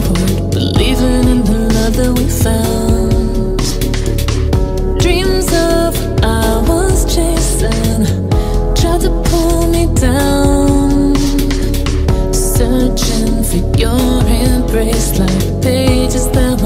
forward, believing in the love that we found. Dreams of what I was chasing tried to pull me down, searching for your embrace like pages that